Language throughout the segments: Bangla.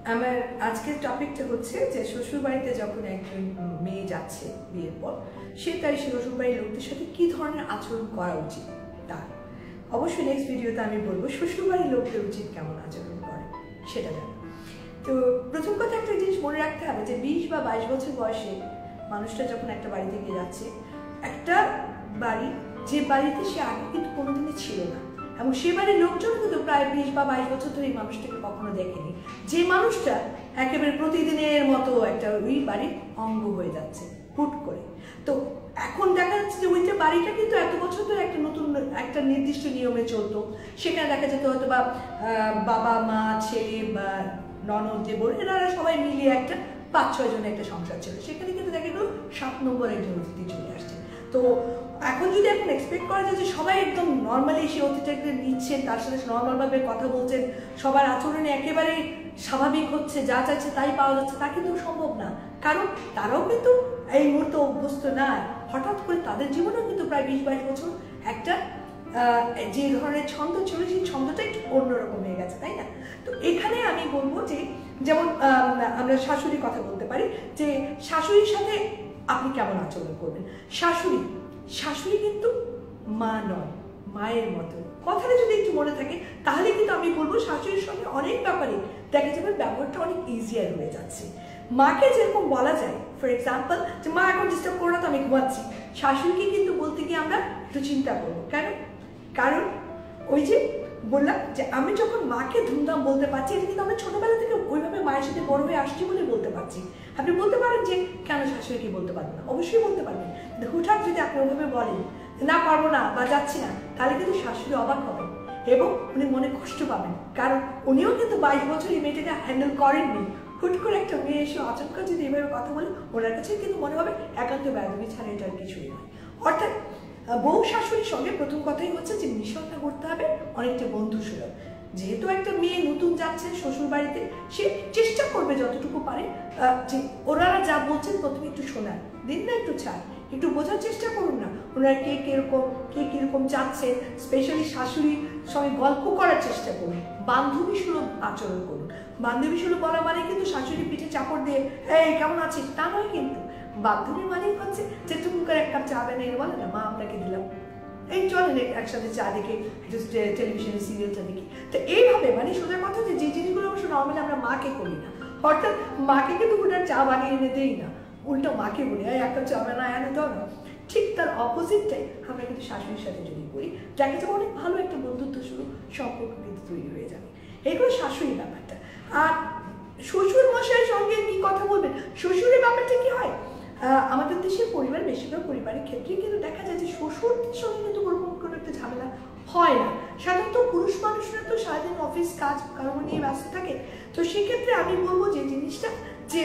আমার আজকের টপিকটা হচ্ছে যে শ্বশুরবাড়িতে যখন একজন মেয়ে যাচ্ছে বিয়ের পর সে তার শ্বশুরবাড়ির লোকদের সাথে কি ধরনের আচরণ করা উচিত তার। অবশ্যই নেক্সট ভিডিওতে আমি বলবো শ্বশুরবাড়ির লোকদের উচিত কেমন আচরণ করে সেটা জানো। তো প্রথম কথা একটা জিনিস মনে রাখতে হবে যে 20 বা 22 বছর বয়সে মানুষটা যখন একটা বাড়ি থেকে যাচ্ছে, একটা বাড়ি যে বাড়িতে সে আগে কিন্তু কোনোদিনই ছিল না, এবং সে বাড়ির লোকজন কিন্তু প্রায় 20 বা 22 বছর ধরে এই মানুষটাকে কখনো দেখেনি। যে মানুষটা একেবারে প্রতিদিনের মতো একটা ওই বাড়ির অঙ্গ হয়ে যাচ্ছে হুট করে। তো এখন দেখা যাচ্ছে যে ওই যে বাড়িটা কিন্তু এত বছর ধরে একটা নতুন একটা নির্দিষ্ট নিয়মে চলতো। সেখানে দেখা যেত হয়তো বা বাবা মা ছেলে বা ননদ দেবর এরা সবাই মিলিয়ে একটা 5-6 জনের একটা সংসার ছিল। সেখানে কিন্তু দেখা গেল 7 নম্বর একজন অতিথি চলে আসছে। তো এখন যদি এখন এক্সপেক্ট করা যায় যে সবাই একদম নর্মালি সেই অতিথিটাকে নিচ্ছেন, তার সাথে নর্মালভাবে কথা বলছেন, সবার আচরণে একেবারে স্বাভাবিক হচ্ছে, যা চাইছে তাই পাওয়া যাচ্ছে, তা কিন্তু সম্ভব না। কারণ তারাও কিন্তু এই মুহূর্তে অভ্যস্ত না। হঠাৎ করে তাদের জীবনেও কিন্তু প্রায় 20-22 বছর একটা যে ধরনের ছন্দ ছিল সেই ছন্দটা একটু অন্যরকম হয়ে গেছে, তাই না? তো এখানে আমি বলবো যে যেমন আমরা শাশুড়ির কথা বলতে পারি যে শাশুড়ির সাথে আপনি কেমন আচরণ করবেন। শাশুড়ি কিন্তু মা নয়, মায়ের মতো। কথাটা যদি একটু মনে থাকে তাহলে কিন্তু আমি বলবো শাশুড়ির সঙ্গে অনেক ব্যাপারে দেখা যাবে ব্যবহারটা অনেক ইজিয়ার হয়ে যাচ্ছে। মাকে যেরকম বলা যায়, ফর এক্সাম্পল যে মা এখন ডিস্টার্ব করো না তো আমি ঘুমাচ্ছি, শাশুড়িকে কিন্তু বলতে গিয়ে আমরা একটু চিন্তা করবো। কারণ ওই যে বললাম যে আমি যখন মাকে ধুমধাম বলতে পারছি, এটা কিন্তু আমরা ছোটবেলা থেকে ওইভাবে মায়ের সাথে বড় হয়ে আসছি বলে বলতে পারছি। আপনি বলতে পারেন যে কেন শাশুড়িকে বলতে পারবেন না, অবশ্যই বলতে পারবেন। কিন্তু হুটহাট যদি আপনি ওইভাবে বলেন না পারবো না বা যাচ্ছি না, তাহলে কিন্তু শাশুড়ি অবাক হবেন এবং উনি মনে কষ্ট পাবেন। কারণ উনিও কিন্তু 22 বছর এই মেয়েটাকে হ্যান্ডেল করেননি। হুট করে একটা মেয়ে এসে আচমকা যদি এইভাবে কথা বলে, ওনার কাছে কিন্তু মনে হবে একান্ত বেয়াদবি ছাড়া এটা আর কিছুই নয়। অর্থাৎ বউ শাশুড়ির সঙ্গে প্রথম কথাই হচ্ছে যে মিশনটা করতে হবে অনেকটা বন্ধুসুলভ। যেহেতু একটা মেয়ে নতুন যাচ্ছে শ্বশুর বাড়িতে, সে চেষ্টা করবে যতটুকু পারে যে ওনারা যা বলছেন প্রথমে একটু শোনার দিন না, একটু ছাড়, একটু বোঝার চেষ্টা করুন না ওনারা কে কিরকম যাচ্ছে। স্পেশালি শাশুড়ির সঙ্গে গল্প করার চেষ্টা করুন, বান্ধবী সুলভ আচরণ করুন। বান্ধবী সুলভ বলা মানে কিন্তু শাশুড়ির পিঠে চাপড় দিয়ে এই কেমন আছিস তা নয়। কিন্তু বান্ধবী মানে হচ্ছে যে টুকু করে এক কাপ চা বানিয়ে বলে না মা আপনাকে দিলাম, এই চলেন একসাথে চা দেখে টেলিভিশনে সিরিয়ালটা দেখি। তো এইভাবে মানে সোজা কথা যে জিনিসগুলো অবশ্য নর্মালি আমরা মাকে করি না। অর্থাৎ মাকে কিন্তু ওটার চা বানিয়ে এনে দেই না, উল্টো মাকে বলি এক কাপ চা বানা এনে দাও না। ঠিক তার অপোজিটটাই আমরা কিন্তু শাশুড়ির সাথে যদি করি, যাকে যাবে অনেক ভালো একটা বন্ধুত্ব শুরু সম্পর্ক কিন্তু তৈরি হয়ে যাবে। এইগুলো শাশুড়ির ব্যাপারটা। আর শ্বশুর মশাইয়ের সঙ্গে কি কথা বলবেন, শ্বশুরের ব্যাপারটা কি হয়, আমাদের দেশের পরিবার বেশিরভাগ পরিবারের ক্ষেত্রেই কিন্তু দেখা যায় যে শ্বশুরদের সঙ্গে কিন্তু ওরকম কোনো একটা ঝামেলা হয় না। সাধারণত পুরুষ মানুষরা তো সারাদিন অফিস কাজ কর্ম নিয়ে ব্যস্ত থাকে। তো সেক্ষেত্রে আমি বলবো যে জিনিসটা যে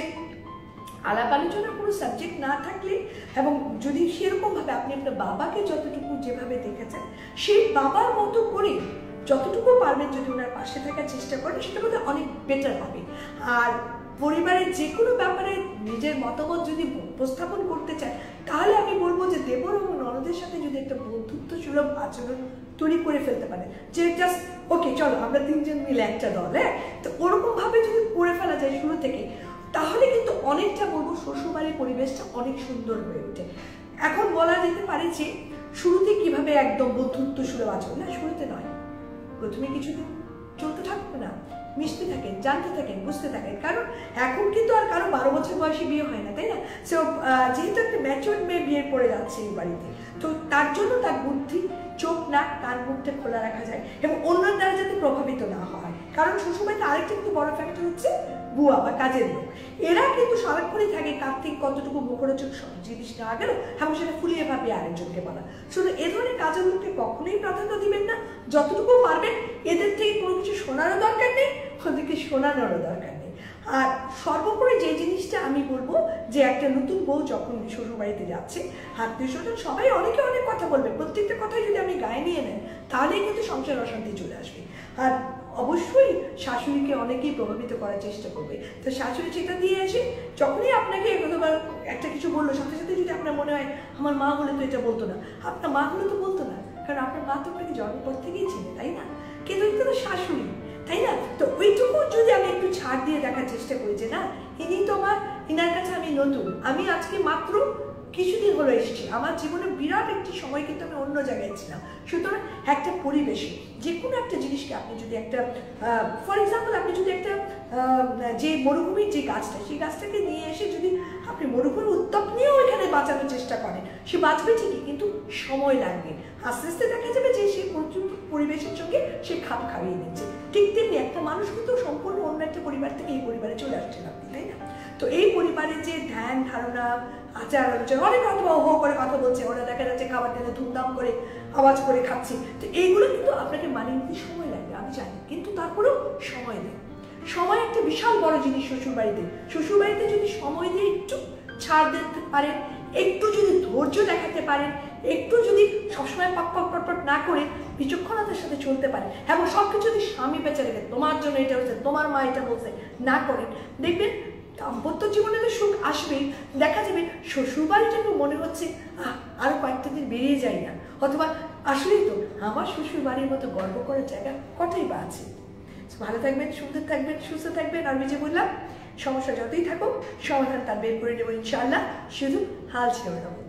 আলাপ আলোচনার কোনো সাবজেক্ট না থাকলে, এবং যদি সেরকমভাবে আপনি আপনার বাবাকে যতটুকু যেভাবে দেখেছেন সেই বাবার মতো করে যতটুকু পারবেন যদি ওনার পাশে থাকার চেষ্টা করেন, সেটা বোধহয় অনেক বেটার হবে। আর পরিবারের যে কোনো ব্যাপারে নিজের মতামত যদি উপস্থাপন করতে চায়, তাহলে আমি বলবো যে দেবর এবং ননদের সাথে যদি একটা বন্ধুত্ব সুলভ আচরণ তৈরি করে ফেলতে পারে, যে জাস্ট ওকে চলো আমরা 3 জন মিলে একটা দল, হ্যাঁ, তো ওরকমভাবে যদি করে ফেলা যায় শুরু থেকে, তাহলে কিন্তু অনেকটা বলবো শ্বশুরবাড়ির পরিবেশটা অনেক সুন্দর হয়ে ওঠে। এখন বলা যেতে পারে যে শুরুতে কিভাবে একদম বন্ধুত্ব সুলভ আচরণ, না শুরুতে নয়, প্রথমে কিছুদিন চলতে থাকবে না, মিশতে থাকেন, জানতে থাকেন, বুঝতে থাকেন। কারণ এখন কিন্তু আর কারো 12 বছর বয়সে বিয়ে হয় না, তাই না? সো যেহেতু একটা ম্যাচিউরড মেয়ে বিয়ে পড়ে যাচ্ছে এই বাড়িতে, তো তার জন্য তার বুদ্ধি, চোখ নাক কান মুখটা খোলা রাখা যায় এবং অন্যের দ্বারা যাতে প্রভাবিত না হয়। কারণ শ্বশুরবাড়িতে আরেকটা কিন্তু বড় ফ্যাক্টর হচ্ছে বুয়া বা কাজের লোক। এরা কিন্তু সারাক্ষণই থাকে কার থেকে কতটুকু মুখরোচক জিনিস নেওয়া গেল এবং সেটা ফুলিয়ে ভাবিয়ে আরেকজনকে বলা। শুধু এ ধরনের কাজের লোককে কখনোই প্রাধান্য দিবেন না। যতটুকু পারবেন এদের থেকে কোনো কিছু শোনারও দরকার নেই, ওদেরকে শোনানোরও দরকার নেই। আর সর্বোপরি যে জিনিসটা আমি বলবো যে একটা নতুন বউ যখন শ্বশুরবাড়িতে যাচ্ছে, আত্মীয় স্বজন সবাই অনেকে অনেক কথা বলবে, প্রত্যেকটা কথাই যদি আমি গায়ে নিয়ে নেন তাহলেই কিন্তু সংসার অশান্তি চলে আসবে। আর অবশ্যই শাশুড়িকে অনেকেই প্রভাবিত করার চেষ্টা করবে। তো শাশুড়ি সেটা দিয়ে এসে যখনই আপনাকে একটা কিছু বললো, সাথে সাথে যদি আপনার মনে হয় আমার মা হলে তো এটা বলতো না, আপনার মা হলে তো বলতো না, কারণ আপনার মা তো আপনাকে জন্মের পর থেকেই ছিল, তাই না? কিন্তু এটা তো শাশুড়ি, তাই না? তো ওইটুকু যদি আমি একটু ছাড় দিয়ে দেখার চেষ্টা করি যে না, ইনি তো ইনার কাছে আমি নতুন, আমি আজকে মাত্র কিছুদিন হলো এসেছি, আমার জীবনে বিরাট একটি সময় কিন্তু আমি অন্য জায়গায় ছিলাম। সুতরাং একটা পরিবেশে যে কোনো একটা জিনিসকে আপনি যদি একটা ফর এক্সাম্পল আপনি যদি একটা যে মরুভূমির যে গাছটা, সেই গাছটাকে নিয়ে এসে যদি আপনি মরুভূমির উত্তাপ নিয়েও এখানে বাঁচানোর চেষ্টা করেন, সে বাঁচবে ঠিকই, কিন্তু সময় লাগবে। আস্তে আস্তে দেখা যাবে যে সে পরিবেশের সঙ্গে সে খাপ খাইয়ে নিচ্ছে। ঠিক তেমনি একটা মানুষ কিন্তু সম্পূর্ণ অন্য একটা পরিবার থেকে এই পরিবারে চলে আসছেন আপনি, তাই না? তো এই পরিবারের যে ধ্যান ধারণা, আচার আলোচনা, অনেক হয়তো হো করে কথা বলছে, ওরা দেখা যাচ্ছে খাবার টেনে ধুমধাম করে আওয়াজ করে খাচ্ছে, তো এইগুলো কিন্তু আপনাকে মানিয়ে নিতে সময় লাগবে, আমি জানি, কিন্তু তারপরেও সময় দেয়। সময় একটা বিশাল বড় জিনিস শ্বশুরবাড়িতে। শ্বশুরবাড়িতে যদি সময় দিয়ে একটু ছাড় দিতে পারেন, একটু যদি ধৈর্য দেখাতে পারেন, একটু যদি সবসময় পটপট না করে বিচক্ষণতার সাথে চলতে পারেন, এবং সবকিছু যদি স্বামী বেঁচে রেখে তোমার জন্য এটা হচ্ছে, তোমার মা এটা বলছে না করেন, দেখবেন দাম্পত্য জীবনে তো সুখ আসবেই। দেখা যাবে শ্বশুরবাড়িটাকে মনে হচ্ছে আরো কয়েকটা দিন বেরিয়ে যায় না, অথবা আসলেই তো আমার শ্বশুর বাড়ির মতো গর্ব করার জায়গা কটাই বা আছে। ভালো থাকবেন, সুন্দর থাকবেন, সুস্থ থাকবেন। আর যে বললাম, সমস্যা যতই থাকুক সমাধান তার বের করে নেবো ইনশাআল্লাহ, শুধু হাল ছেড়ে দেবো।